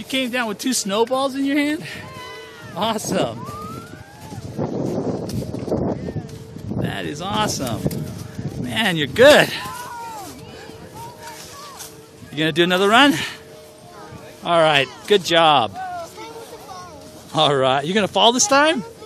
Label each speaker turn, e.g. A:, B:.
A: You came down with 2 snowballs in your hand? Awesome. That is awesome. Man, you're good. You gonna do another run? All right, good job. All right, you gonna fall this time?